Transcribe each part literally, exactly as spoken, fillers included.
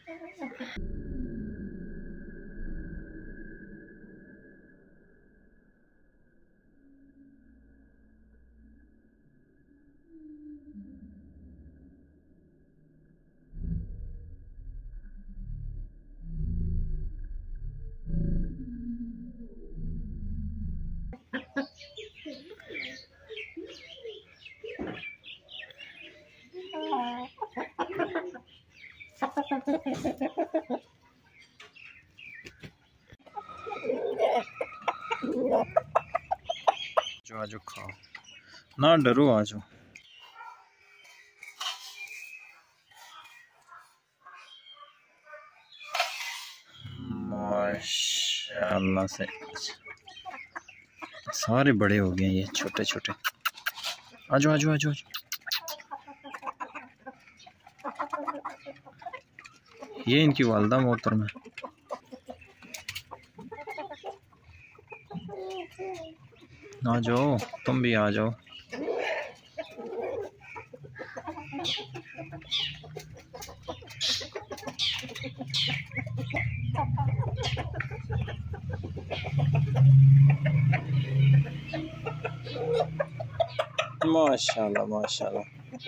जो आज खाओ ना, डरो आ जाओ। माशाअल्लाह से सारे बड़े हो गए, ये छोटे छोटे। आ जाओ आ जाओ आ जाओ। ये इनकी वालदा मोहतरमा है। आ जाओ, तुम भी आ जाओ। माशाल्लाह माशाल्लाह।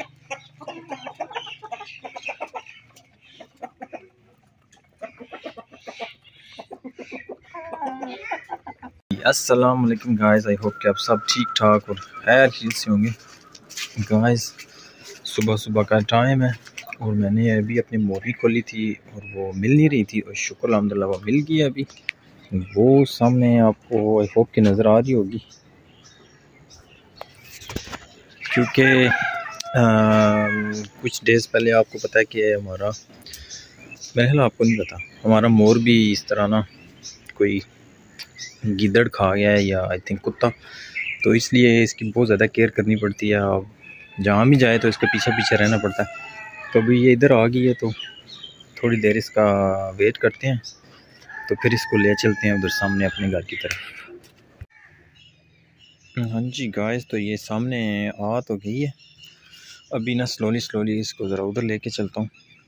अस्सलाम वालेकुम गाइस, आई होप कि आप सब ठीक ठाक और खैर खैरियत से होंगे। गाइस सुबह सुबह का टाइम है और मैंने अभी अपनी मोरी खोली थी और वो मिल नहीं रही थी, और शुक्र अल्हम्दुलिल्लाह वो मिल गई। अभी वो सामने आपको आई होप कि नज़र आ रही होगी, क्योंकि कुछ डेज़ पहले आपको पता है कि हमारा, मेरे ख्याल आपको नहीं पता, हमारा मोर भी इस तरह ना कोई गिद्दड़ खा गया है, या आई थिंक कुत्ता, तो इसलिए इसकी बहुत ज़्यादा केयर करनी पड़ती है। अब जहाँ भी जाए तो इसके पीछे पीछे रहना पड़ता है। तो अभी ये इधर आ गई है, तो थोड़ी देर इसका वेट करते हैं, तो फिर इसको ले चलते हैं उधर सामने अपने घर की तरफ। हाँ जी गाइस, तो ये सामने आ तो गई है। अभी ना स्लोली स्लोली इसको ज़रा उधर लेके चलता हूँ।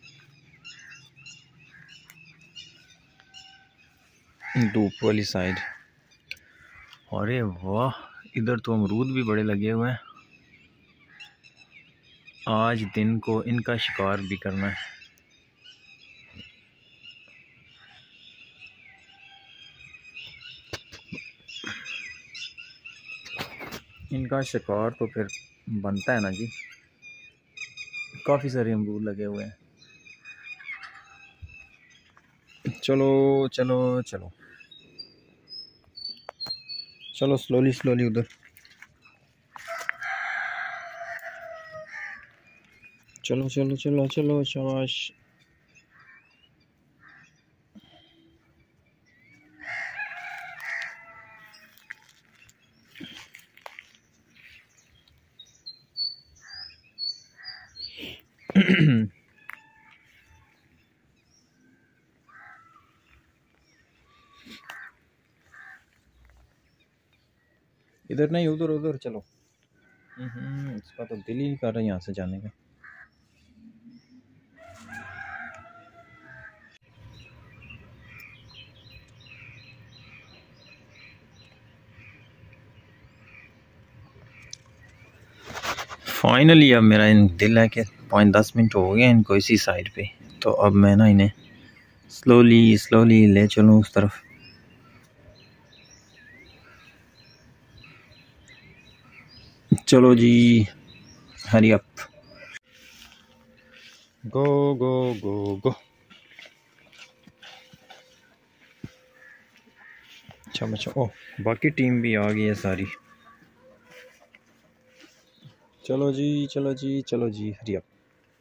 धूप वाली साइड। अरे वाह, इधर तो अमरूद भी बड़े लगे हुए हैं। आज दिन को इनका शिकार भी करना है। इनका शिकार तो फिर बनता है ना जी। काफ़ी सारे अमरूद लगे हुए हैं। चलो चलो चलो चलो स्लोली स्लोली उधर। चलो चलो चलो चलो शाबाश। इधर नहीं, उधर उधर चलो। इसका तो दिल ही नहीं कर रहा यहाँ से जाने का। फाइनली अब मेरा इन दिल है कि पाँच दस मिनट हो गए इनको इसी साइड पे, तो अब मैं ना इन्हें स्लोली स्लोली ले चलूँ उस तरफ। चलो जी, हरी अप, गो गो गो गो। अच्छा अच्छा, ओह बाकी टीम भी आ गई है सारी। चलो जी चलो जी चलो जी, हरी अप।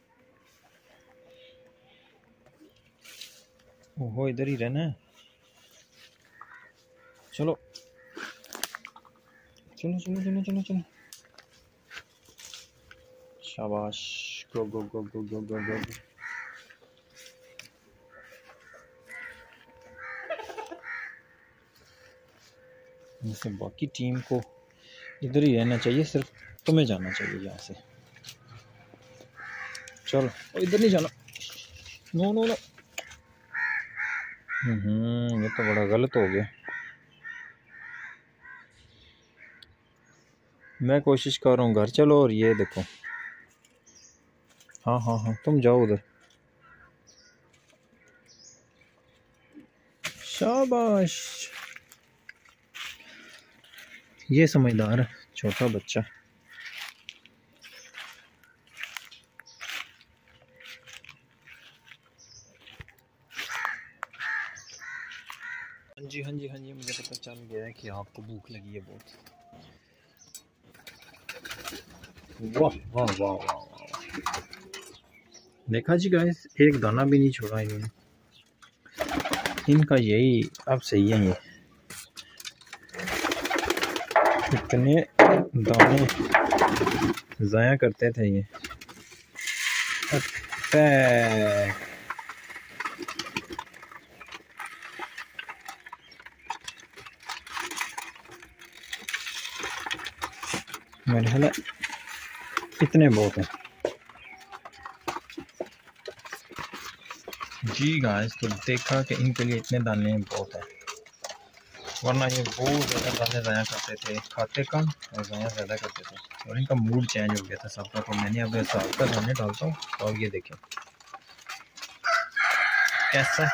ओहो, इधर ही रहना है। चलो चलो चलो चलो चलो चलो, शाबाश, गो गो गो गो गो गो गो। जैसे बाकी टीम को इधर ही रहना चाहिए, सिर्फ तुम्हें जाना चाहिए यहाँ से। चलो इधर नहीं जाना, नो नो नो। हम्म ये तो बड़ा गलत हो गया। मैं कोशिश कर रहा हूँ घर चलो, और ये देखो। हाँ हाँ हाँ तुम जाओ उधर। शाबाश, ये समझदार है छोटा बच्चा। हाँ जी हाँ जी हाँ जी, मुझे पता चल गया है कि आपको भूख लगी है बहुत। वाह वाह वाह वाह वाह, देखा जी गाइस, एक दाना भी नहीं छोड़ा इन्होंने। इनका यही अब सही है, ये इतने दाने ज़ाया करते थे ये। अटैक, मेरे ख्याल इतने बहुत हैं जी गाइस। तो देखा कि इनके लिए इतने दाने बहुत हैं, वरना ये बहुत ज़्यादा दाने ज़ाया करते थे, खाते कम और ज़ाया ज़्यादा करते थे, और इनका मूड चेंज हो गया था सबका। तो मैंने अब साल का दाने डालता हूँ, और ये देखें कैसा।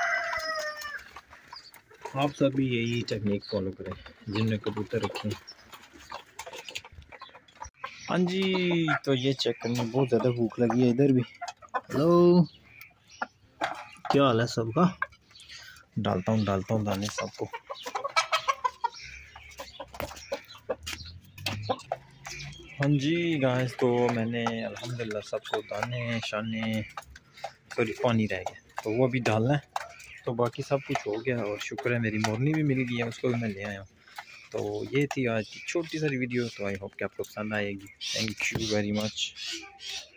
आप सब भी यही टेक्निक फॉलो करें जिनने कबूतर रखे। हाँ जी, तो ये चेक करने, बहुत ज़्यादा भूख लगी है इधर भी। हेलो, क्या हाल है सबका? डालता हूँ डालता हूँ दाने सबको। हाँ जी गाइस, तो मैंने अल्हम्दुलिल्लाह सबको दाने शाने, सॉरी पानी रह गया तो वो अभी डालना है। तो बाकी सब कुछ हो गया, और शुक्र है मेरी मोरनी भी मिल गई है, उसको भी मैं ले आया हूँ। तो ये थी आज की छोटी सी वीडियो। तो आई होप कि आपको पसंद आएगी। Thank you very much.